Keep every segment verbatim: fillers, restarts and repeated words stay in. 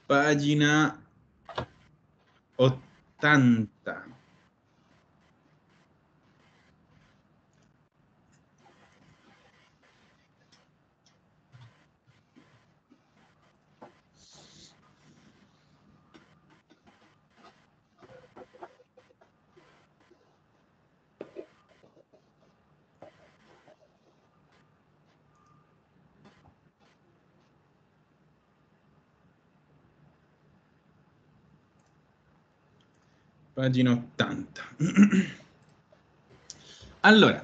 Pagina ottanta. Pagina ottanta. Allora,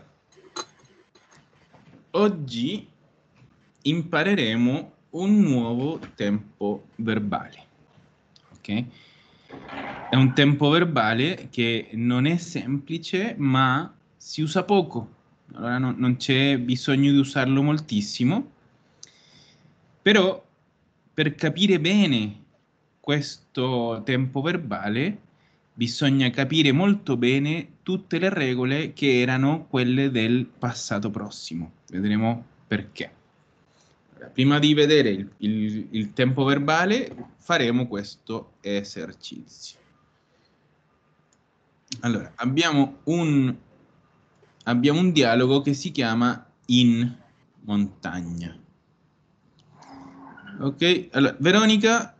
oggi impareremo un nuovo tempo verbale. Ok? È un tempo verbale che non è semplice, ma si usa poco. Allora no- non c'è bisogno di usarlo moltissimo. Però per capire bene questo tempo verbale bisogna capire molto bene tutte le regole che erano quelle del passato prossimo. Vedremo perché. Allora, prima di vedere il, il- il tempo verbale faremo questo esercizio. Allora, abbiamo un, abbiamo un dialogo che si chiama In montagna. Ok, allora Veronica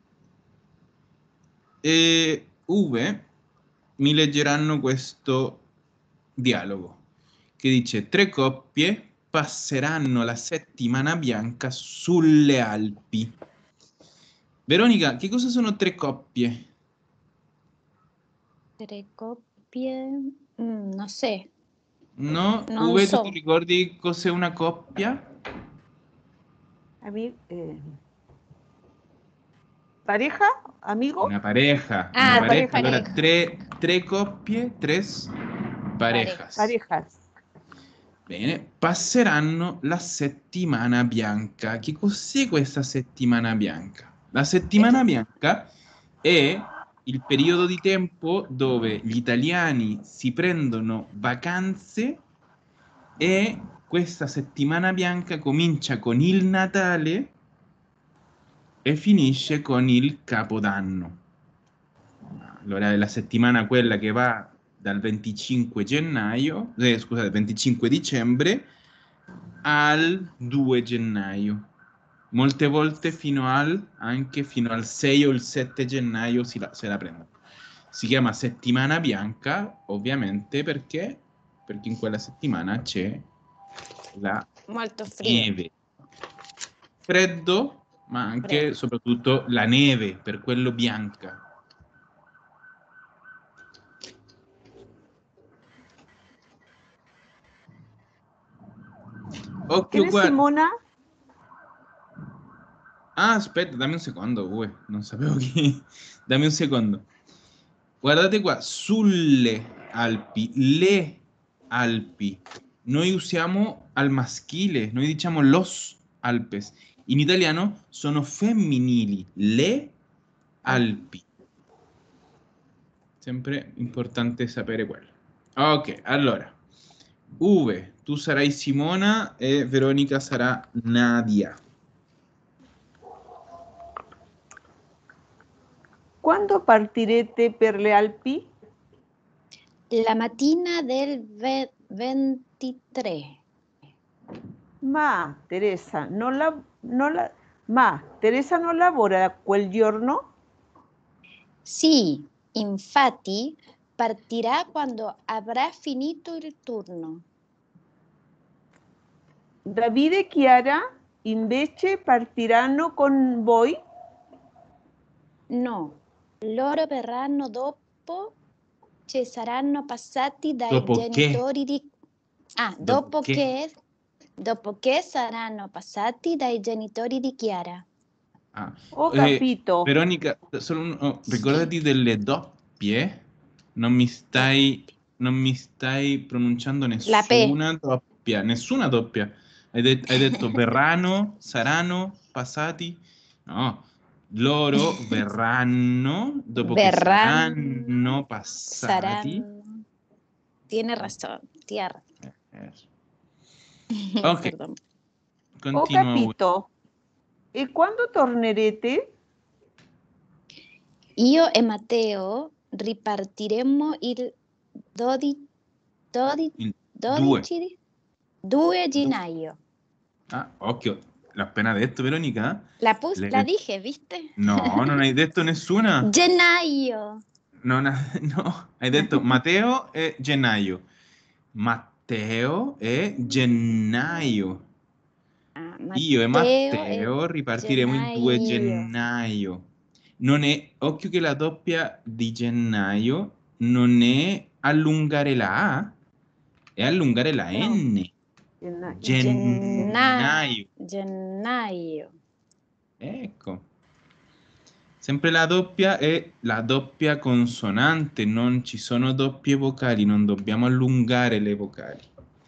e Uwe mi leggeranno questo dialogo che dice: tre coppie passeranno la settimana bianca sulle Alpi. Veronica, che cosa sono tre coppie? Tre coppie, mm, non so, No, non Uwe, tu ti so. ricordi cos'è una coppia? Ami- eh, ¿Pareja? ¿Amigo? Una pareja, una Ah, pareja. tre Allora, pareja. tre, tre coppie, tres parejas. Parejas. Bene, passeranno la settimana bianca. Che cos'è questa settimana bianca? La settimana bianca è il periodo di tempo dove gli italiani si prendono vacanze e questa settimana bianca comincia con il Natale e finisce con il Capodanno. Allora è la settimana quella che va dal venticinque gennaio, eh, scusate, venticinque dicembre al due gennaio. Molte volte fino al, anche fino al sei o il sette gennaio si la, se la prendono. Si chiama settimana bianca, ovviamente, perché? Perché in quella settimana c'è la Molto frio. neve. Freddo, ma anche Freddo. soprattutto la neve, per quello bianca. Occhio, ¿Quién es guarda. Simona? Ah, aspetta, dammi un secondo, uè, non sapevo chi. Dammi un secondo. Guardate qua, sulle Alpi, le Alpi. Noi usiamo al maschile, noi diciamo los Alpes. In italiano sono femminili, le Alpi. Sempre importante sapere quello. Ok, allora. Uwe, tu sarai Simona e Veronica sarà Nadia. ¿Cuándo partirete per le Alpi? La mattina del ve- ventitré. Ma Teresa, non la, non la, ma Teresa non lavora quel giorno? Sì, infatti partirà quando avrà finito il turno. Davide e Chiara invece partiranno con voi? No, loro verranno dopo che saranno passati dai Dopo che? genitori di... Ah, Dopo dopo che? che... Dopo che saranno passati dai genitori di Chiara. Ah, Ho eh, capito. Veronica, solo un- oh, ricordati delle doppie. Non mi stai, non mi stai pronunciando La P. nessuna doppia, nessuna doppia. Hai, det- hai detto verranno, saranno, passati? No, loro verranno dopo che Verranno, saranno passati. saranno... Tiene razón, tierra. Eh, eh. Ok, Perdón. Ho continua. Uwe. capito. E quando tornerete? io e Matteo ripartiremo il dodici, dodici, Il dodici, due gennaio. Ah, occhio, l'ha appena detto Veronica. La, pus- Le- la dije, ¿viste? No, non hai detto nessuna. Gennaio. Non ha- No, hai detto Matteo e gennaio. Matteo e gennaio. Ah, Io e Matteo e Matteo ripartiremo il due gennaio. gennaio. Non è, occhio che la doppia di gennaio non è allungare la A, è allungare la No. N. Gennaio. Gennaio. Gennaio. Ecco. Sempre la doppia è la doppia consonante, non ci sono doppie vocali, non dobbiamo allungare le vocali.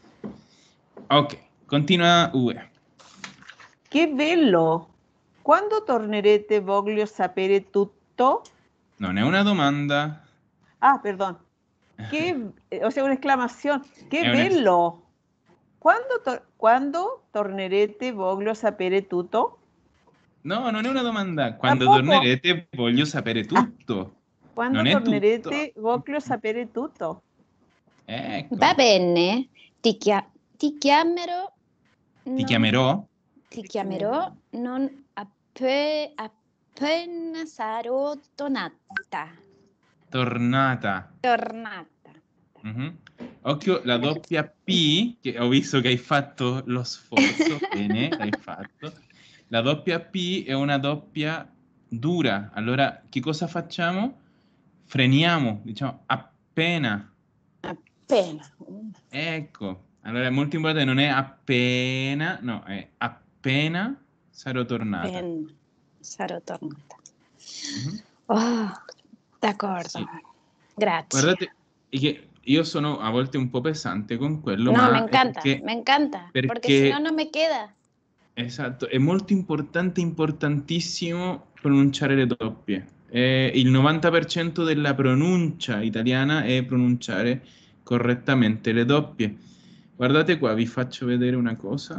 Ok, continua Ue. Che bello! Quando tornerete voglio sapere tutto? Non è una domanda, Ah, perdón. Qué, eh, o sea, una exclamación. ¡Qué è un... bello! Quando, tor- quando tornerete voglio sapere tutto? No, non è una domanda. Quando Tampoco. tornerete voglio sapere tutto. Quando Non è tutto. tornerete voglio sapere tutto? Ecco. Va bene, ti, chia- ti chiamerò. Ti non- chiamerò? Ti chiamerò non appe- appena sarò tornata. Tornata. Tornata. Mhm. Occhio, la doppia P, che ho visto che hai fatto lo sforzo, bene, l'hai fatto. La doppia P è una doppia dura. Allora, che cosa facciamo? Freniamo, diciamo appena. Appena. Ecco, allora è molto importante, non è appena, no, è appena sarò tornata. Appena sarò tornata. Mhm. Oh, d'accordo. Sì. Grazie. Guardate, è che io sono a volte un po' pesante con quello, No, ma me è encanta, perché, me encanta, porque perché si no, no me queda. esatto, è molto importante, importantissimo pronunciare le doppie. Eh, il novanta per cento della pronuncia italiana è pronunciare correttamente le doppie. Guardate qua, vi faccio vedere una cosa.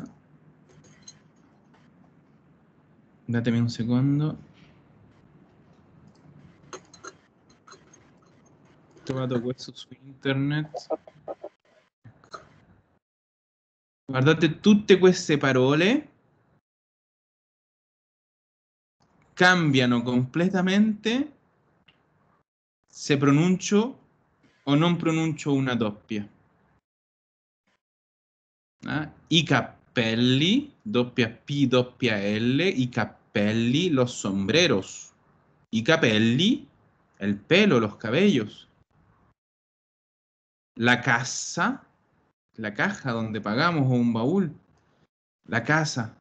Datemi un secondo. Ho trovato questo su internet. Ecco. Guardate, tutte queste parole cambiano completamente se pronuncio o non pronuncio una doppia. Eh? I cappelli, doppia P, doppia L, i cappelli, los sombreros. I capelli, el pelo, los cabellos. La casa, la caja donde pagamos o un baúl. La casa.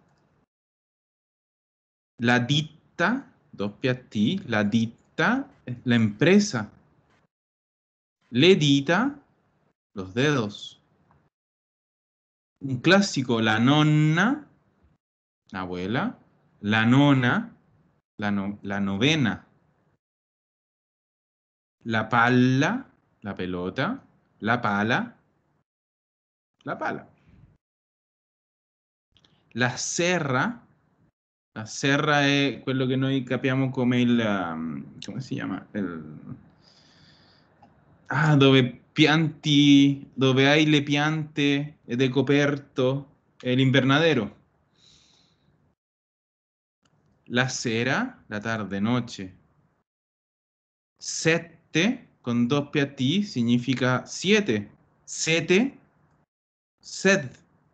La ditta, doppia T, la ditta, la empresa. Le dita, los dedos. Un clásico, la nonna, la abuela. La nona, la, no- la novena. La palla, la pelota. La pala, la pala. La serra, la serra è quello che noi capiamo come il, um, come si chiama? Il- ah, dove pianti, dove hai le piante ed è coperto, è l'invernadero. La sera, la tarde, noche. Sette con doppia T significa siete. Sete, sed.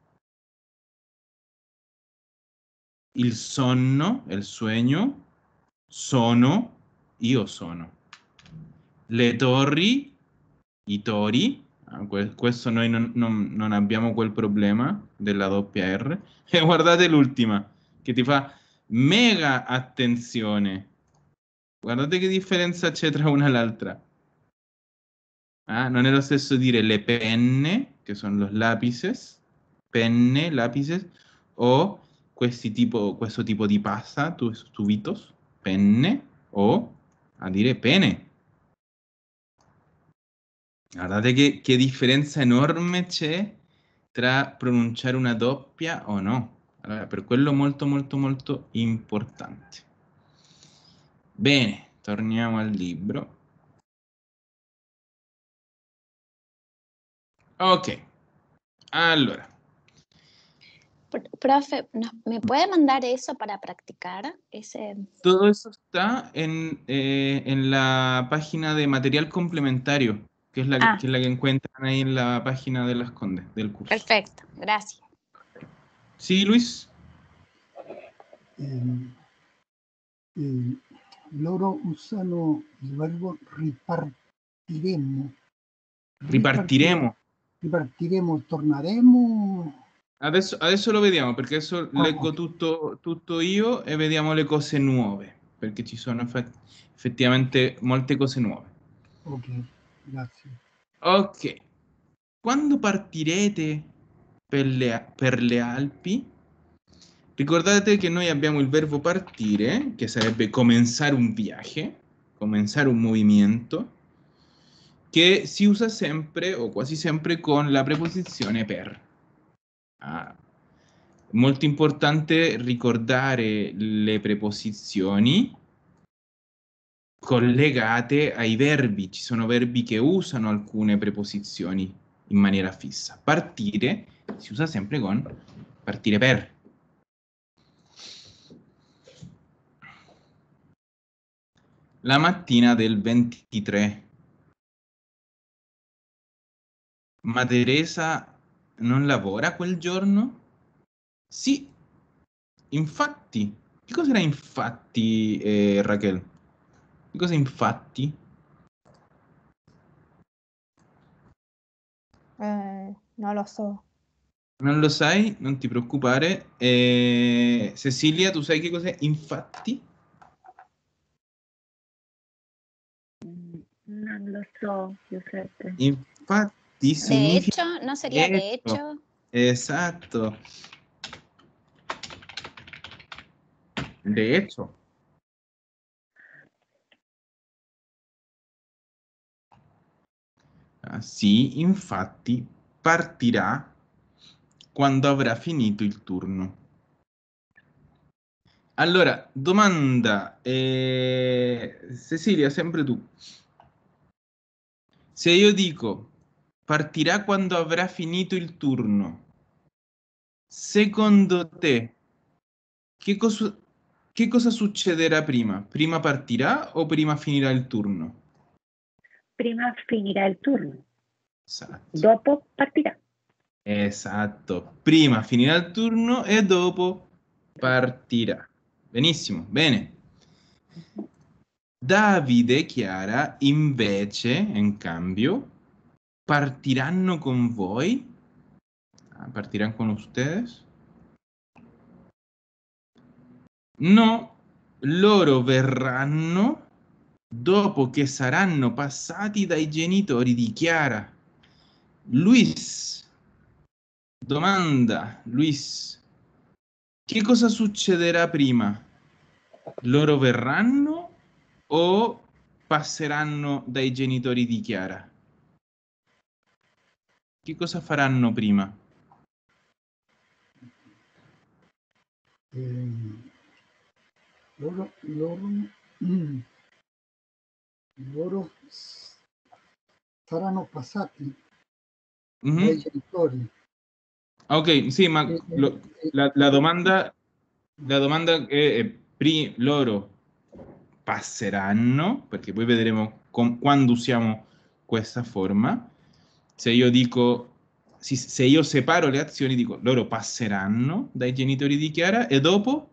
Il sonno, il sueño. Sono, io sono. Le torri, i tori. Ah, que- questo noi non, non- non abbiamo quel problema della doppia R. E guardate l'ultima, che ti fa mega attenzione. Guardate che differenza c'è tra una e l'altra. Ah, non è lo stesso dire le penne, che sono los lápices, penne, lápices, o questi tipo, questo tipo di pasta, tu- tubitos, penne, o a dire pene. Guardate che, che differenza enorme c'è tra pronunciare una doppia o no. Allora, per quello molto molto molto importante. Bene, torniamo al libro. Ok, allora. Pr- Profe, ¿nos- ¿me puede mandar eso para practicar? Ese... Todo eso está en, eh, en la página de material complementario, que es la, Ah, que es la que encuentran ahí en la página de Las Condes, del curso. perfecto, gracias. ¿Sí, Luis? Eh, eh, loro usano il verbo ripartiremo. Ripartiremo. Ripartiremo, torneremo. Adesso, adesso lo vediamo, perché adesso Ah, leggo ok. tutto, tutto io e vediamo le cose nuove, perché ci sono effe- effettivamente molte cose nuove. Ok, grazie. Ok, quando partirete per le, per le Alpi, ricordate che noi abbiamo il verbo partire, che sarebbe comenzare un viaje, comenzare un movimento, che si usa sempre o quasi sempre con la preposizione per. Ah, molto importante ricordare le preposizioni collegate ai verbi. Ci sono verbi che usano alcune preposizioni in maniera fissa. Partire si usa sempre con partire per. La mattina del ventitré. Ma Teresa non lavora quel giorno? Sì, infatti. Che cos'era infatti, eh, Raquel? Che cosa infatti? Eh, non lo so. Non lo sai? Non ti preoccupare. Eh, Cecilia, tu sai che cos'è infatti? Non lo so, Giuseppe. Infatti De significa hecho, ¿no sería de hecho. hecho? Esatto. De hecho. Ah, sì, infatti partirà quando avrà finito il turno. Allora, domanda, eh, Cecilia, sempre tu. Se io dico partirà quando avrà finito il turno, secondo te che cosa, che cosa succederà prima? Prima partirà o prima finirà il turno? Prima finirà il turno, Esatto. dopo partirà. Esatto. Prima finirà il turno e dopo partirà. Benissimo, bene. Davide e Chiara invece, in cambio, partiranno con voi. Ah, ¿partirán con ustedes? No, loro verranno dopo che saranno passati dai genitori di Chiara. Luis, domanda, Luis, che cosa succederà prima? Loro verranno o passeranno dai genitori di Chiara? Che cosa faranno prima? Eh, loro, loro, mm, loro s- saranno passati Mhm. dai genitori. Ok, sì, ma Eh, eh, lo- eh, la, la domanda, la domanda è, è pri- loro passeranno, perché poi vedremo com- quando usiamo questa forma. Se io dico, si- se io separo le azioni, dico loro passeranno dai genitori di Chiara e dopo?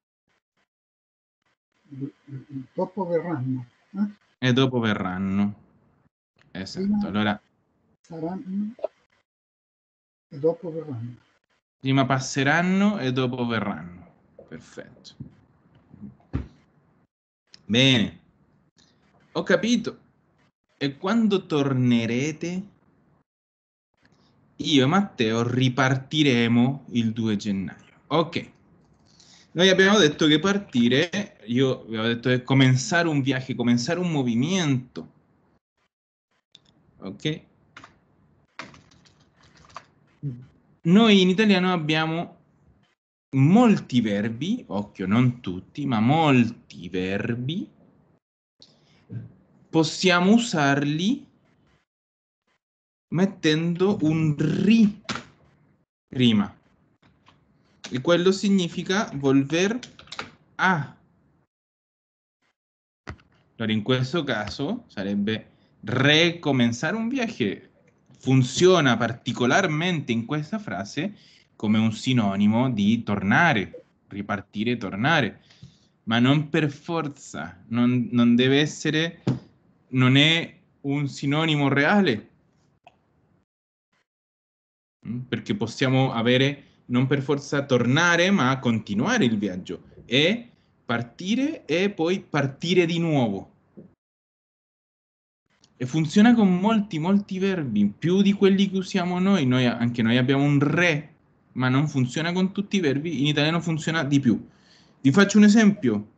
dopo verranno. eh? E dopo verranno. Esatto, Prima allora saranno e dopo verranno. prima passeranno e dopo verranno. Perfetto. Bene, ho capito. E quando tornerete, io e Matteo ripartiremo il due gennaio. Ok. Noi abbiamo detto che partire, io avevo detto che comenzare un viaje, comenzare un movimento. Ok? Noi in italiano abbiamo molti verbi, occhio, non tutti, ma molti verbi possiamo usarli mettendo un ri prima. E quello significa volver a. Allora in questo caso sarebbe recomenzare un viaje. Funziona particolarmente in questa frase come un sinonimo di tornare, ripartire, tornare, ma non per forza, non, non deve essere, non è un sinonimo reale, perché possiamo avere non per forza tornare, ma continuare il viaggio e partire e poi partire di nuovo. E funziona con molti, molti verbi, più di quelli che usiamo noi. Noi anche noi abbiamo un re, ma non funziona con tutti i verbi. In italiano funziona di più. Vi faccio un esempio.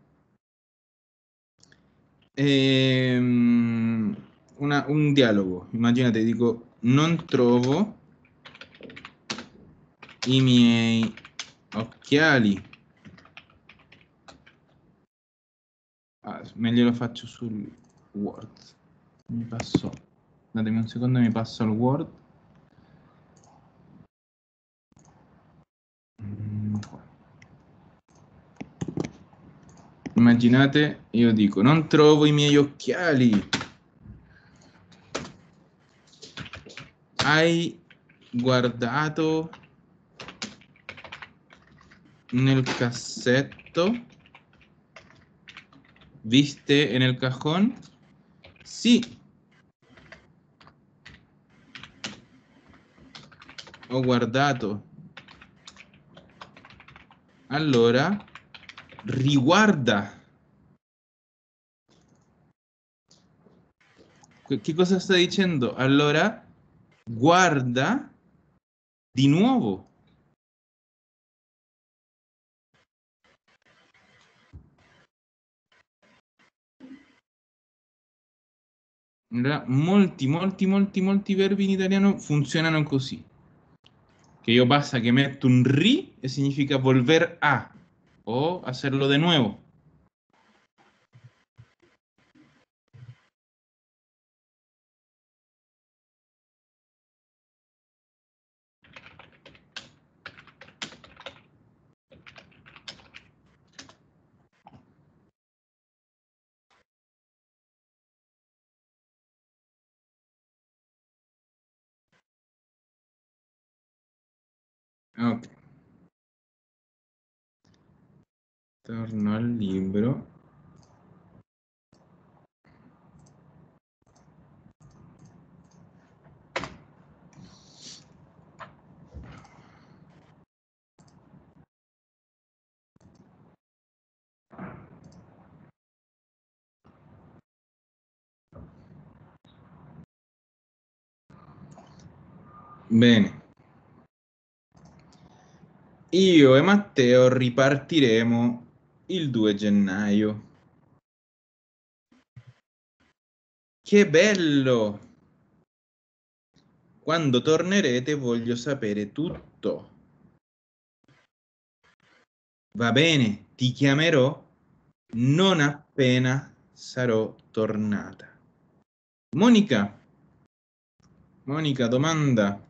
Ehm, una, un dialogo. Immaginate, dico, non trovo i miei occhiali. Ah, meglio lo faccio sul Word. Mi passo, datemi un secondo, mi passo al Word. Immaginate, io dico, non trovo i miei occhiali. Hai guardato nel cassetto? ¿Viste en el cajón? Sì. Ho guardato. Allora, riguarda. Che cosa sta dicendo? Allora, guarda di nuovo. Allora, molti, molti, molti, molti verbi in italiano funzionano così. Que yo basta que meto un ri e significa volver a o hacerlo de nuevo. Ok. Torno al libro. Bene. Io e Matteo ripartiremo il due gennaio. Che bello! Quando tornerete voglio sapere tutto. Va bene, ti chiamerò non appena sarò tornata. Monica. Monica, domanda.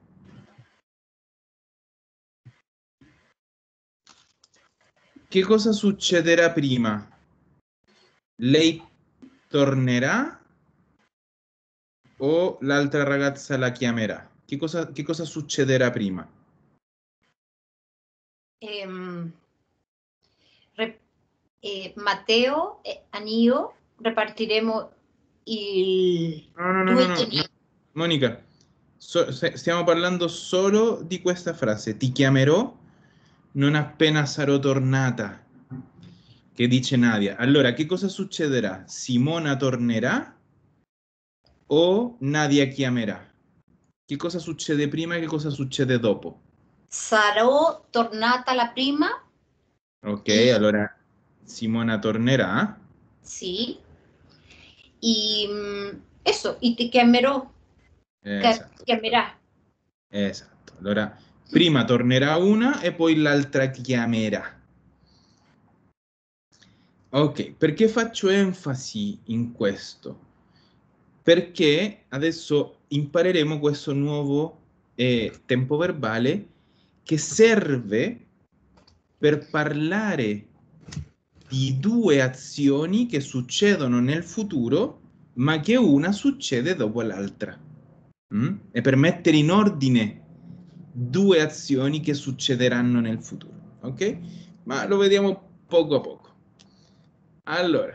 Che cosa succederà prima? Lei tornerà o l'altra ragazza la chiamerà? Che cosa, che cosa succederà prima? Ehm, re- eh, Matteo e io repartiremo il No, no, no, due no, no. gennaio. Monica, so- se- stiamo parlando solo di questa frase. Ti chiamerò non appena sarò tornata. Che dice Nadia. Allora, che cosa succederà? Simona tornerà o Nadia chiamerà? Che cosa succede prima e che cosa succede dopo? Sarò tornata la prima. Ok, Y- allora Simona tornerà. Sí. Y mm, eso, y te chiamerò. Eh, Che esatto. chiamerà. Esatto. Allora, prima tornerà una e poi l'altra chiamerà. Ok, perché faccio enfasi in questo? perché adesso impareremo questo nuovo eh, tempo verbale che serve per parlare di due azioni che succedono nel futuro, ma che una succede dopo l'altra. Mm? E per mettere in ordine due azioni che succederanno nel futuro. Ok? Ma lo vediamo poco a poco. Allora,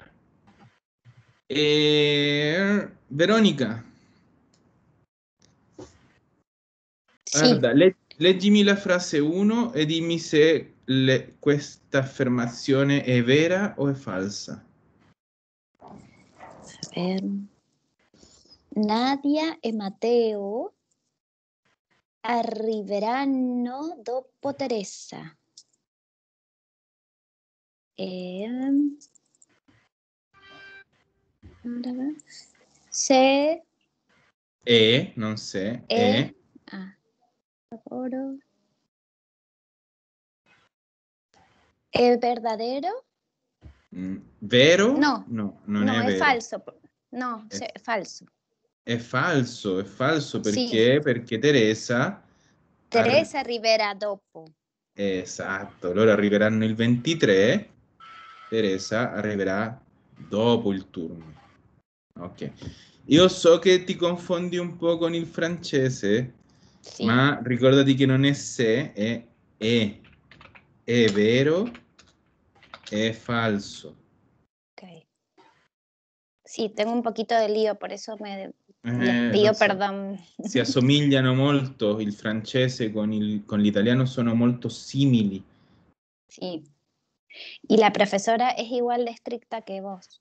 eh, Veronica, Sì, guarda, le- leggimi la frase uno e dimmi se le- questa affermazione è vera o è falsa. a ver. Nadia e Matteo arriveranno dopo Teresa. Ehm, allora, se E, non se, è, è, ah, lavoro, ¿es verdadero? mm, vero? No, No, non no, è es vero. falso. No, È, se- falso. è falso, è falso Sì, perché? Perché Teresa... arri- Teresa arriverà dopo. Esatto, loro arriveranno il ventitré, Teresa arriverà dopo il turno. Ok. Io so che ti confondi un po' con il francese, Sì, ma ricordati che non è se, è è. È vero, è falso. ok. Sí, tengo un poquito de lío, por eso me les Eh, pido lo so. perdón. Si assomigliano molto, il francese con il- con l'italiano sono molto simili. Sí. Y la profesora es igual de estricta que vos.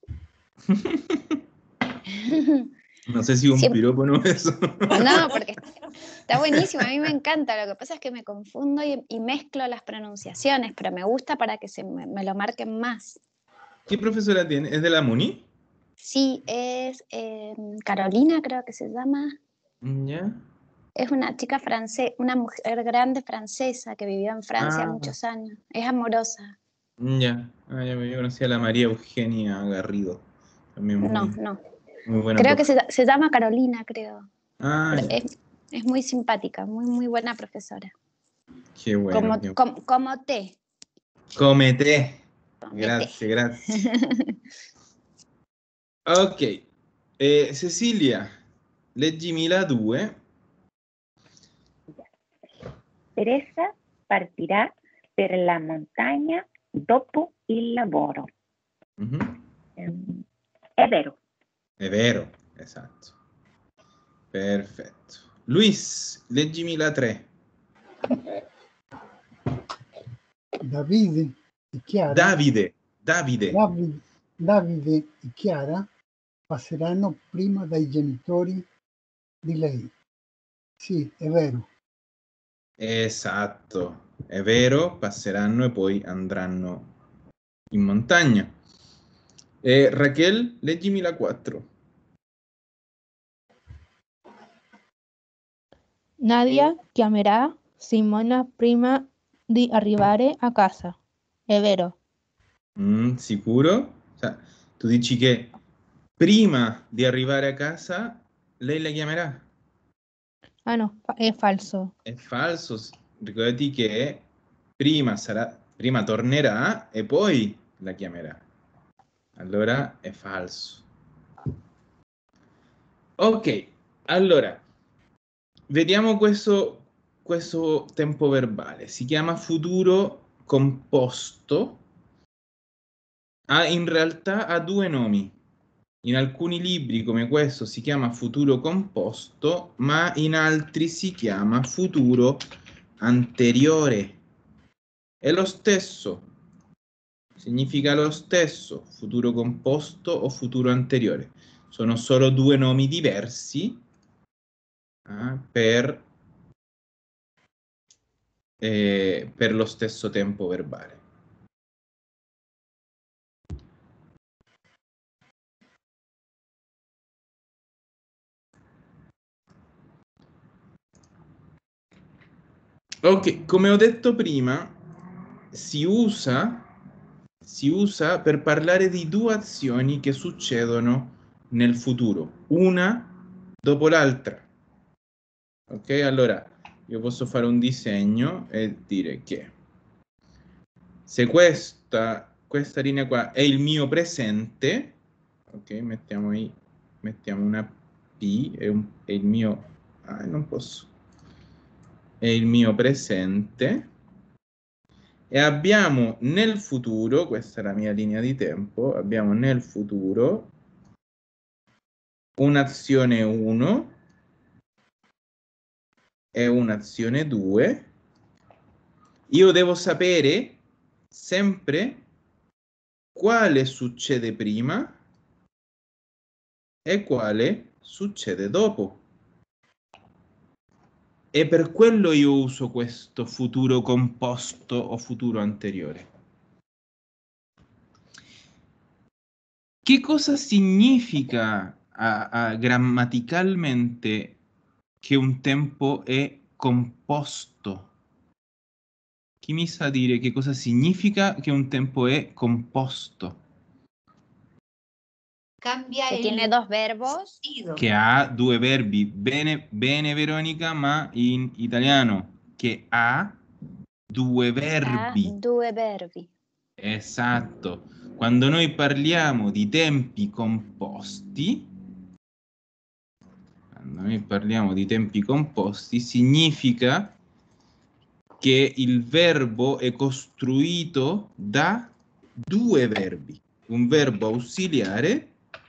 No sé si un Siem- piropo no eso. No, porque está buenísimo, a mí me encanta. Lo que pasa es que me confundo y, y mezclo las pronunciaciones, pero me gusta para que se me, me lo marquen más. ¿Qué profesora tiene? ¿Es de la Muni? Sí, es eh, Carolina, creo que se llama. ¿Ya? Es una chica francesa, una mujer grande francesa que vivió en Francia Ah. muchos años. Es amorosa. Ya. Ah, ya yo conocí a la María Eugenia Garrido. También muy, No, no. muy buena Creo que profesora. se, se llama Carolina, creo. Ah, Pero ya. es, es muy simpática, muy, muy buena profesora. Qué bueno. como, qué- como, como te. Come te. Come Grazie, te. grazie. Ok. Eh, Cecilia, leggimi la due. Teresa partirà per la montagna dopo il lavoro. Mhm. Ehm, È vero. È vero, esatto. Perfetto. Luis, leggimi la tre. Davide e Chiara, Davide, Davide. Davide, Davide e Chiara passeranno prima dai genitori di lei. Sì, è vero. Esatto, è vero, passeranno e poi andranno in montagna. E Raquel, leggimi la quattro. Nadia chiamerà Simona prima di arrivare a casa. È vero. Mm, sicuro? Cioè, tu dici che prima di arrivare a casa lei la chiamerà? Ah, no, fa- è falso. È falso, ricordati che prima sarà, prima tornerà e poi la chiamerà. Allora è falso. Ok, allora vediamo questo, questo tempo verbale. Si chiama futuro composto. Ha, in realtà ha due nomi. In alcuni libri come questo si chiama futuro composto, ma in altri si chiama futuro anteriore. È lo stesso, significa lo stesso, futuro composto o futuro anteriore. Sono solo due nomi diversi eh, per, eh, per lo stesso tempo verbale. Ok, come ho detto prima, si usa, si usa per parlare di due azioni che succedono nel futuro, una dopo l'altra. Ok, allora io posso fare un disegno e dire che se questa, questa linea qua è il mio presente, ok, mettiamo, i, mettiamo una P, è, un, è il mio, ah, non posso, è il mio presente, e abbiamo nel futuro, questa è la mia linea di tempo, abbiamo nel futuro un'azione uno e un'azione due. Io devo sapere sempre quale succede prima e quale succede dopo. E per quello io uso questo futuro composto o futuro anteriore. Che cosa significa a, a, grammaticalmente che un tempo è composto? Chi mi sa dire che cosa significa che un tempo è composto? Cambia Que el tiene dos verbos. sentido. Che ha due verbi. Bene, bene Veronica, ma in italiano. Che ha due Ha verbi. due verbi. Esatto. Quando noi parliamo di tempi composti, quando noi parliamo di tempi composti, significa che il verbo è costruito da due verbi. Un verbo ausiliare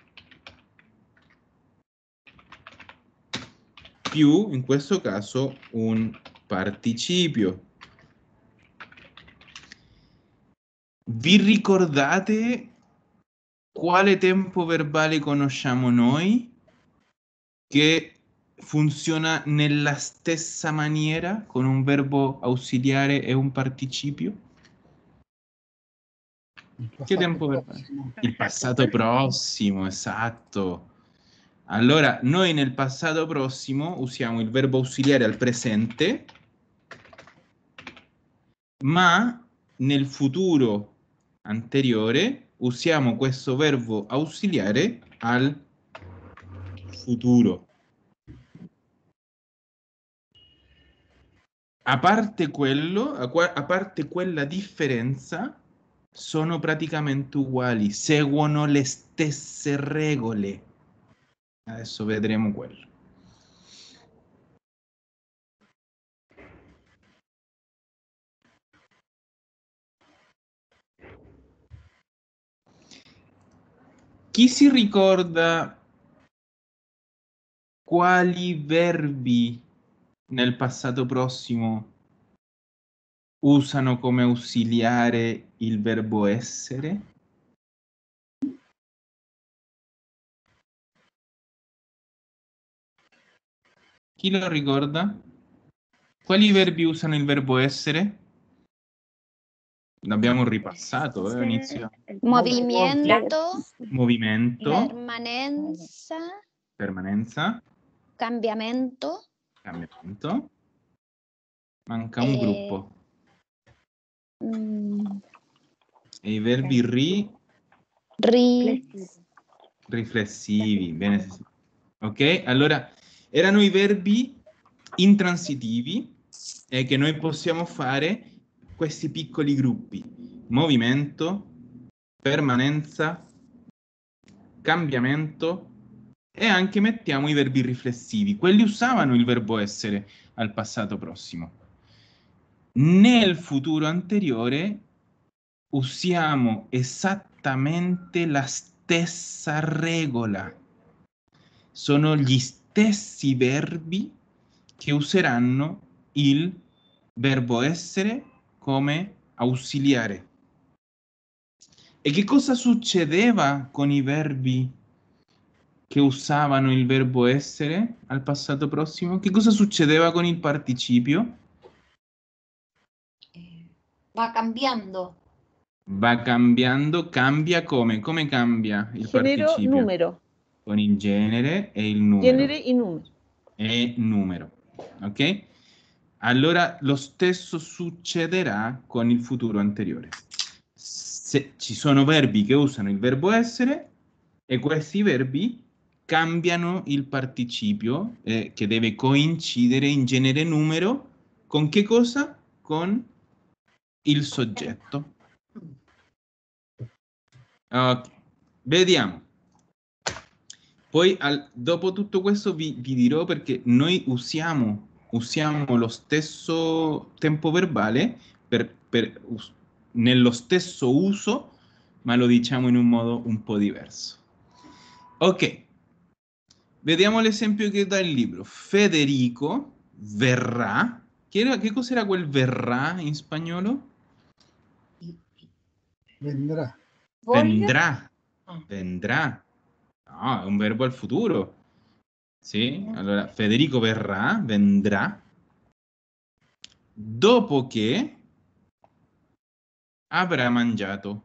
più, in questo caso, un participio. Vi ricordate quale tempo verbale conosciamo noi che funziona nella stessa maniera con un verbo ausiliare e un participio? Il Che passato tempo verbale? prossimo. Il passato prossimo, esatto. Allora, noi nel passato prossimo usiamo il verbo ausiliare al presente, ma nel futuro anteriore usiamo questo verbo ausiliare al futuro. A parte quello, a, qua- a parte quella differenza, sono praticamente uguali, seguono le stesse regole. Adesso vedremo quello. Chi si ricorda quali verbi nel passato prossimo usano come ausiliare il verbo essere? Chi lo ricorda? Quali verbi usano il verbo essere? L'abbiamo ripassato, eh, inizio. Movimiento, Movimento, permanenza, permanenza, cambiamento, cambiamento. Manca un Eh, gruppo. mm, E i verbi ri, ri, riflessivi. Bene, sì, sì. Ok? Allora, erano i verbi intransitivi e che noi possiamo fare questi piccoli gruppi. Movimento, permanenza, cambiamento e anche mettiamo i verbi riflessivi. Quelli usavano il verbo essere al passato prossimo. Nel futuro anteriore usiamo esattamente la stessa regola. Sono gli stessi verbi che useranno il verbo essere come ausiliare. E che cosa succedeva con i verbi che usavano il verbo essere al passato prossimo? Che cosa succedeva con il participio? Eh, va cambiando. Va cambiando, cambia come? Come cambia il Género, participio? número. Con il genere e il numero. Genere y número. E numero. Ok? Allora lo stesso succederà con il futuro anteriore. Se ci sono verbi che usano il verbo essere e questi verbi cambiano il participio eh, che deve coincidere in genere numero con che cosa? Con il soggetto. Ok, vediamo. Poi al, dopo tutto questo vi, vi dirò perché noi usiamo, usiamo lo stesso tempo verbale per, per, us- nello stesso uso, ma lo diciamo in un modo un po' diverso. Ok, vediamo l'esempio che dà il libro. Federico verrà. Che, era, che cos'era quel verrà in spagnolo? Vendrà. Voglio? Vendrà. Ah. Vendrà. No, è un verbo al futuro. Sì, Mhm. allora Federico verrà, vendrà, dopo che avrà mangiato.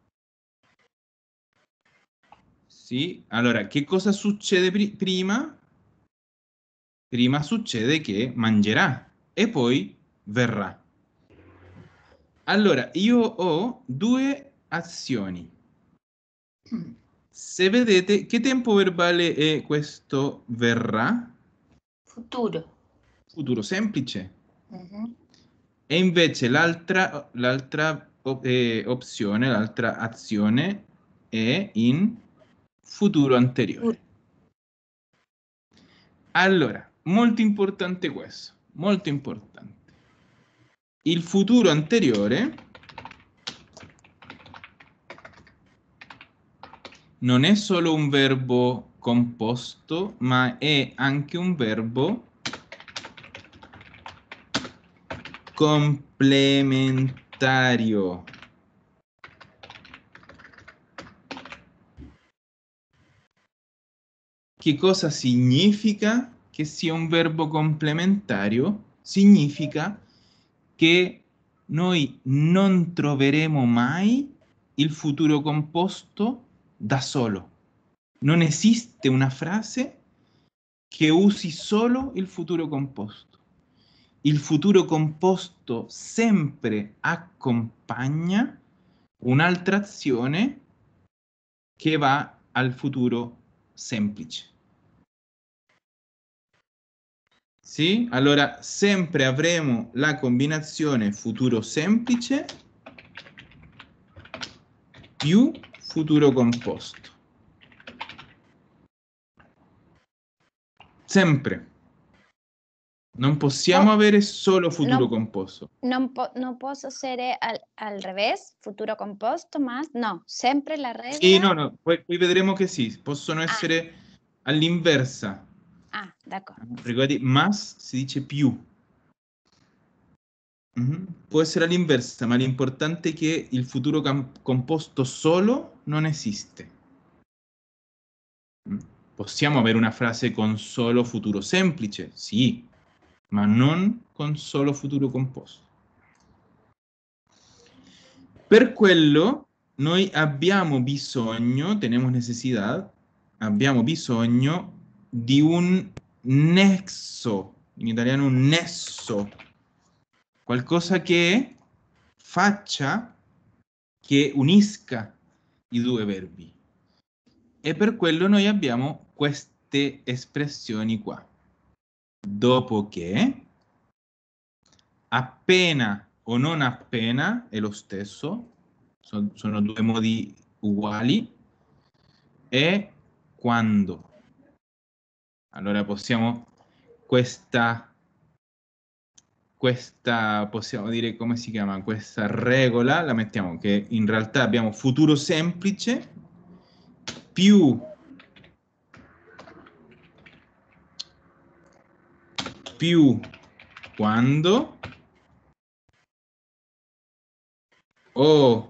Sì, allora che cosa succede pri- prima? Prima succede che mangerà e poi verrà. Allora, io ho due azioni. Mm. Se vedete, che tempo verbale è questo verrà? Futuro. Futuro semplice. Mhm. E invece l'altra l'altra op- eh, opzione, l'altra azione è in futuro anteriore. Allora, molto importante questo, molto importante. Il futuro anteriore non è solo un verbo composto, ma è anche un verbo complementario. Che cosa significa che sia un verbo complementario? Significa che noi non troveremo mai il futuro composto da solo. Non esiste una frase che usi solo il futuro composto. Il futuro composto sempre accompagna un'altra azione che va al futuro semplice. Sì? Allora sempre avremo la combinazione futuro semplice più futuro composto. Sempre. Non possiamo Oh, avere solo futuro no, composto. non, po- no posso essere al, al revés, futuro composto, más, no, sempre la Sì, regla. no, no, poi, poi vedremo che sì, possono Ah, essere all'inversa. ah, d'accordo. Ricordi, mas si dice più. Mhm. Può essere all'inversa, ma l'importante è che il futuro cam- composto solo non esiste. Mm. Possiamo avere una frase con solo futuro semplice, sì, ma non con solo futuro composto. Per quello noi abbiamo bisogno, tenemos necesidad, abbiamo bisogno di un nexo, in italiano un nesso, qualcosa che faccia, che unisca i due verbi. E per quello noi abbiamo queste espressioni qua. Dopo che, appena o non appena, è lo stesso, sono, sono due modi uguali, e quando. Allora possiamo, questa, questa, possiamo dire come si chiama, questa regola, la mettiamo che in realtà abbiamo futuro semplice più più quando o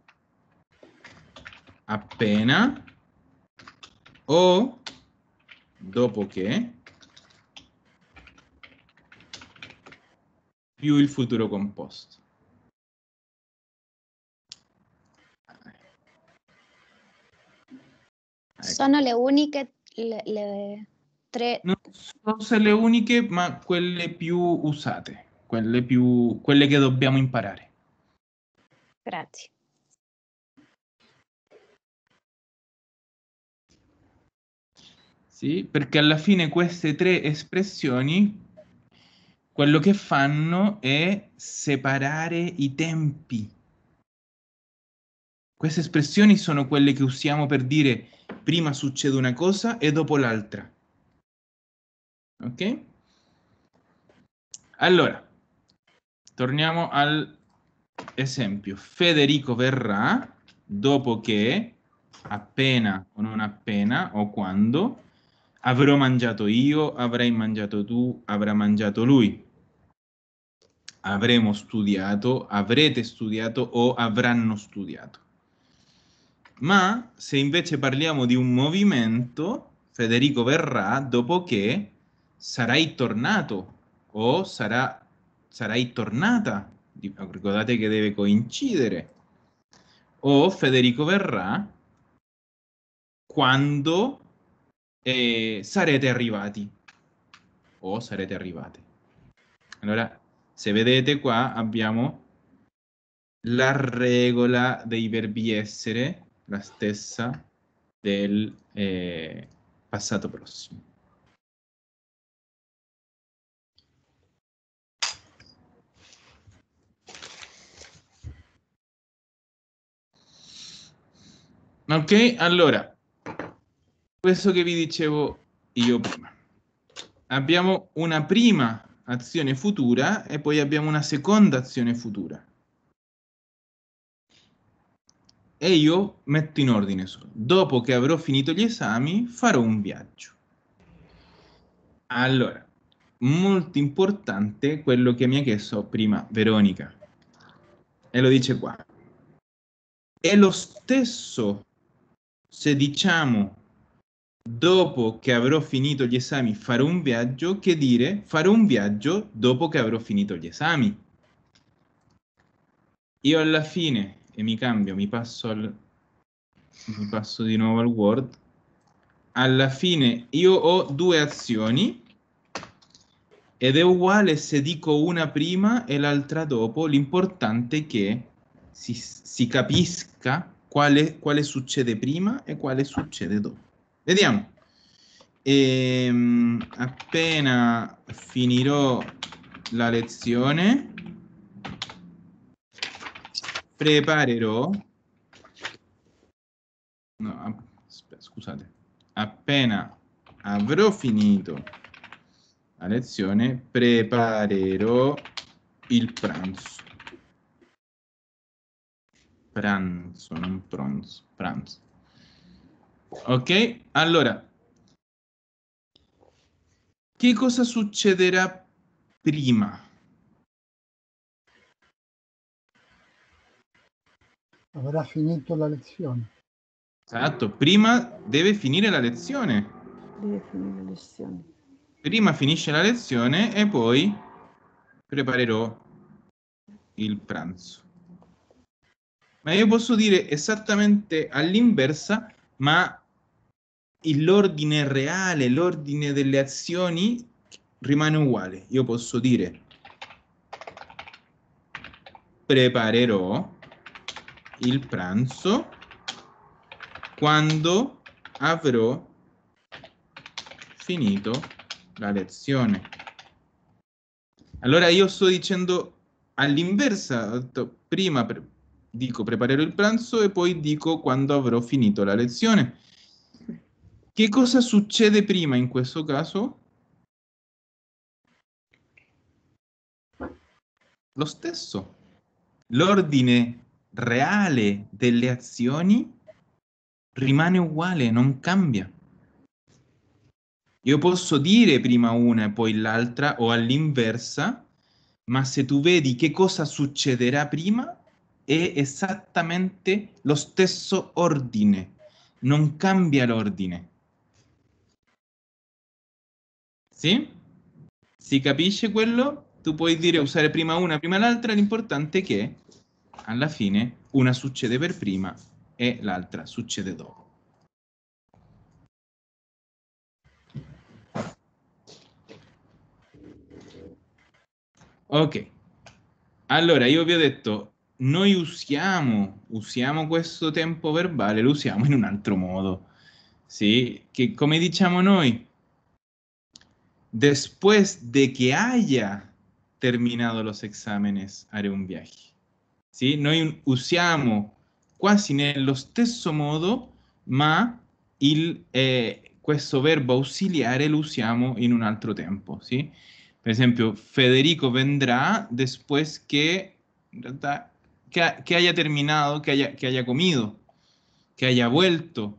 appena o dopo che più il futuro composto. Ecco. Sono le uniche, le, le tre. Non so se le uniche, ma quelle più usate, quelle, più, quelle che dobbiamo imparare. Grazie. Sì? Perché alla fine queste tre espressioni quello che fanno è separare i tempi. Queste espressioni sono quelle che usiamo per dire prima succede una cosa e dopo l'altra. Ok? Allora, torniamo all'esempio. Federico verrà dopo che, appena o non appena, o quando, avrò mangiato io, avrai mangiato tu, avrà mangiato lui. Avremo studiato, avrete studiato o avranno studiato. Ma se invece parliamo di un movimento, Federico verrà dopo che sarai tornato o sarà, sarai tornata. Ricordate che deve coincidere. O Federico verrà quando eh, sarete arrivati o sarete arrivate. Allora, se vedete qua abbiamo la regola dei verbi essere, la stessa del eh, passato prossimo. Ok, allora, questo che vi dicevo io prima. Abbiamo una prima azione futura e poi abbiamo una seconda azione futura. E io metto in ordine solo. Dopo che avrò finito gli esami, farò un viaggio. Allora, molto importante quello che mi ha chiesto prima Veronica. E lo dice qua. È lo stesso se diciamo dopo che avrò finito gli esami farò un viaggio che dire farò un viaggio dopo che avrò finito gli esami. Io alla fine, e mi cambio, mi passo, al, mi passo di nuovo al Word, alla fine io ho due azioni ed è uguale se dico una prima e l'altra dopo, l'importante è che si, si capisca quale, quale succede prima e quale succede dopo. Vediamo. Ehm, appena finirò la lezione, preparerò, no, aspetta, scusate, appena avrò finito la lezione, preparerò il pranzo. Pranzo, non pronzo, pranzo. Ok? Allora, che cosa succederà prima? Avrà finito la lezione. Esatto, prima deve finire la lezione. Deve finire la lezione. Prima finisce la lezione e poi preparerò il pranzo. Ma io posso dire esattamente all'inversa, ma l'ordine reale, l'ordine delle azioni rimane uguale. Io posso dire preparerò il pranzo quando avrò finito la lezione. Allora io sto dicendo all'inversa, prima pre- dico preparerò il pranzo e poi dico quando avrò finito la lezione. Che cosa succede prima in questo caso? Lo stesso. L'ordine reale delle azioni rimane uguale, non cambia. Io posso dire prima una e poi l'altra o all'inversa, ma se tu vedi che cosa succederà prima è esattamente lo stesso ordine, non cambia l'ordine. Sì? Si capisce quello? Tu puoi dire usare prima una, prima l'altra, l'importante è che alla fine una succede per prima e l'altra succede dopo. Ok, allora io vi ho detto, noi usiamo, usiamo questo tempo verbale, lo usiamo in un altro modo. sì, che come diciamo noi, después de que haya terminato los exámenes, haré un viaje. Sì? Noi usiamo quasi nello stesso modo, ma il, eh, questo verbo ausiliare lo usiamo in un altro tempo. Sì? Per esempio, Federico vendrá después que, in realtà, que, que haya terminato, que haya, que haya comido, que haya vuelto.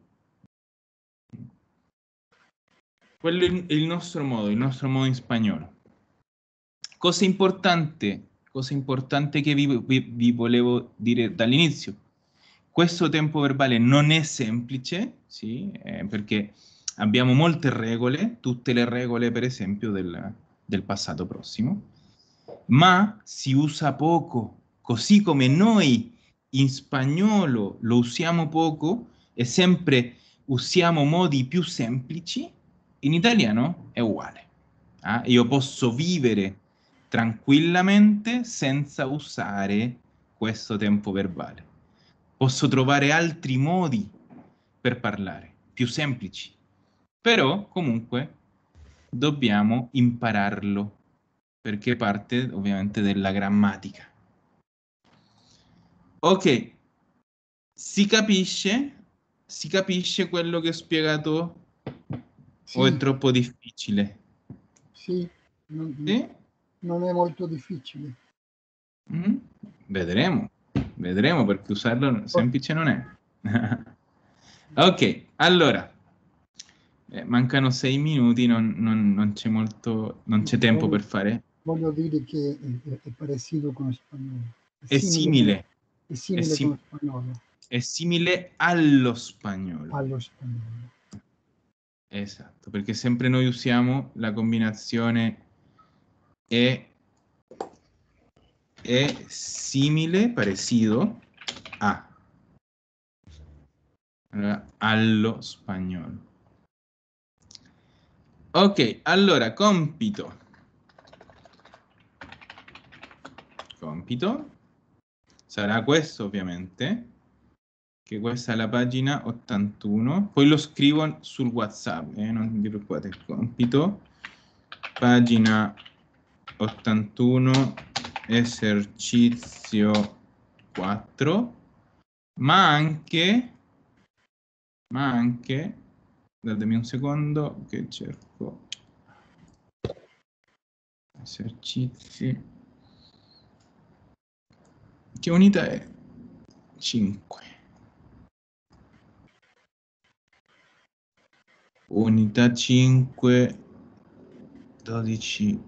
Quello è il nostro modo, il nostro modo in spagnolo. Cosa importante, cosa importante che vi, vi, vi volevo dire dall'inizio. Questo tempo verbale non è semplice, sì, eh, perché abbiamo molte regole, tutte le regole per esempio del, del passato prossimo, ma si usa poco, così come noi in spagnolo lo usiamo poco e sempre usiamo modi più semplici, in italiano è uguale. Ah, io posso vivere tranquillamente senza usare questo tempo verbale. Posso trovare altri modi per parlare, più semplici, però comunque dobbiamo impararlo, perché parte ovviamente della grammatica. Ok, si capisce? Si capisce quello che ho spiegato? Sì, O è troppo difficile? sì, non, Sì? non è molto difficile. Mm? Vedremo, vedremo perché usarlo semplice non è. Ok, allora, eh, mancano sei minuti, non, non, non c'è molto, non c'è tempo per fare. Voglio dire che è, è parecido con lo spagnolo. È simile, È simile è sim- con lo spagnolo, è simile allo spagnolo. allo spagnolo. Esatto, perché sempre noi usiamo la combinazione è, è simile, parecido a, allora, allo spagnolo. Ok, allora, compito. Compito. Sarà questo, ovviamente, che questa è la pagina ottantuno. Poi lo scrivo sul WhatsApp, eh, non vi preoccupate. Compito, pagina ottantuno, esercizio quattro, ma anche, ma anche, datemi un secondo che cerco esercizi. Che unità è? cinque. Unità cinque, dodici.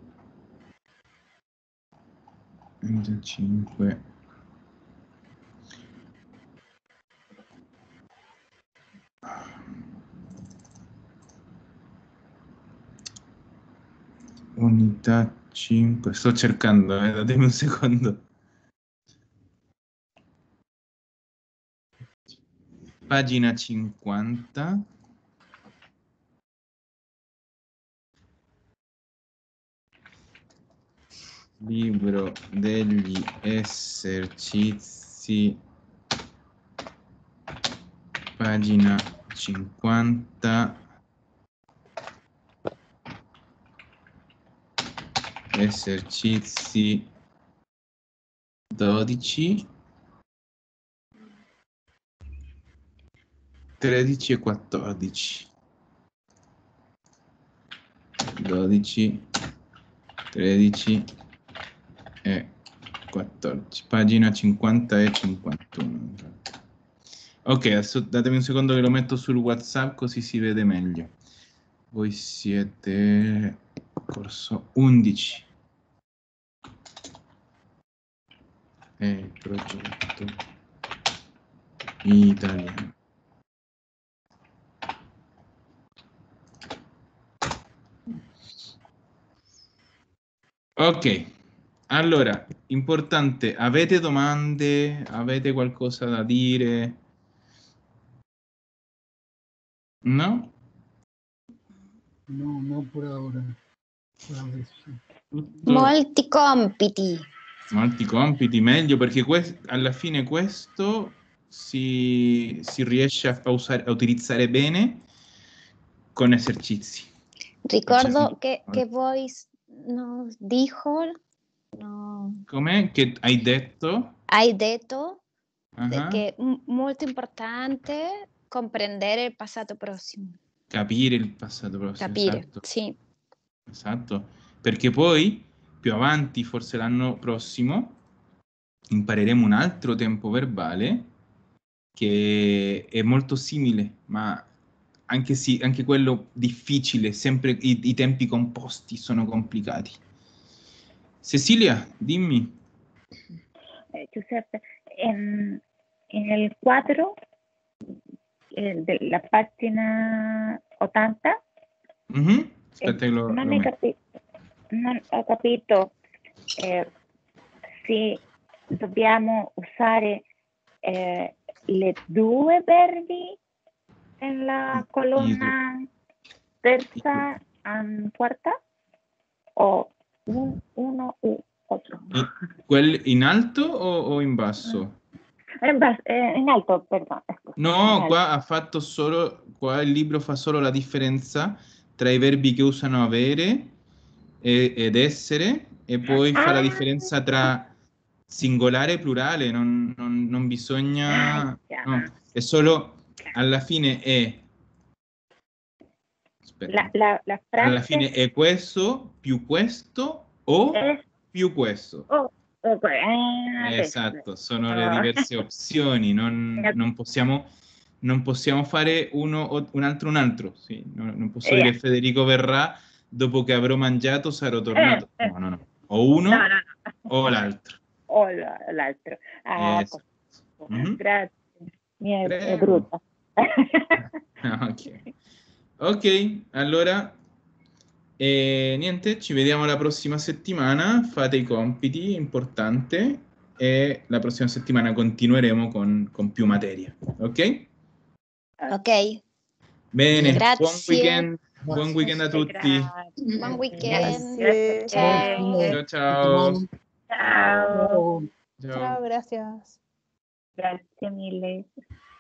Unità cinque. Unità cinque. Sto cercando, eh, datemi un secondo. Pagina cinquanta. Libro degli esercizi, pagina cinquanta, esercizi dodici, tredici e quattordici. dodici, tredici e quattordici. Pagina cinquanta e cinquantuno. Ok, adesso datemi un secondo che lo metto sul WhatsApp così si vede meglio. Voi siete corso undici. È il progetto italiano. Ok, allora, importante, avete domande? Avete qualcosa da dire? No? No, no por ahora, por adesso. Tutto, Molti compiti. molti compiti, meglio perché que- alla fine questo si, si riesce a, usare, a utilizzare bene con esercizi. Ricordo che, che voi nos dijo, no, Come? Che hai detto? hai detto de Uh-huh. che è molto importante comprendere il passato prossimo. Capire il passato prossimo. Capire, Esatto. sì. Esatto. Perché poi, più avanti, forse l'anno prossimo, impareremo un altro tempo verbale che è molto simile, ma anche, sì, anche quello difficile, sempre i, i tempi composti sono complicati. Cecilia, dimmi. Eh, Giuseppe, en, en el cuadro eh, de la pagina ottanta, Mm-hmm. eh, Aspetta che lo, non, lo hai metto. capi- non ho capito eh, se dobbiamo usare eh, le due verbi nella colonna terza e quarta o un, uno u otro. In, quel, in alto o, o in basso? In, bas- eh, in alto, perdón. No, qua ha fatto solo, qua il libro fa solo la differenza tra i verbi che usano avere e, ed essere, e poi fa la Ah, differenza tra singolare e plurale, non, non, non bisogna, ah, ya. no, è solo alla fine è, aspetta, La, la, la alla frase fine è questo più questo o es più questo. oh, ok, ah, adesso. Esatto, sono le Ah. diverse opzioni, non, non possiamo, non possiamo fare uno o un altro un altro, sì, non, non posso Yeah. dire Federico verrà, dopo che avrò mangiato sarò tornato. Eh, eh. No, no, no, o uno No, no, no. o l'altro. O la- l'altro. Ah, Esatto. Mhm. grazie. Mi è, è Prego. brutta. Ok. Ok, allora e niente, ci vediamo la prossima settimana, fate i compiti, importante, e la prossima settimana continueremo con, con più materia, ok? Ok, Bene, buon grazie. weekend, buon weekend a tutti. Grazie. Buon weekend. Grazie. Ciao. Ciao ciao. Ciao. Ciao. Chao, gracias. Grazie mille.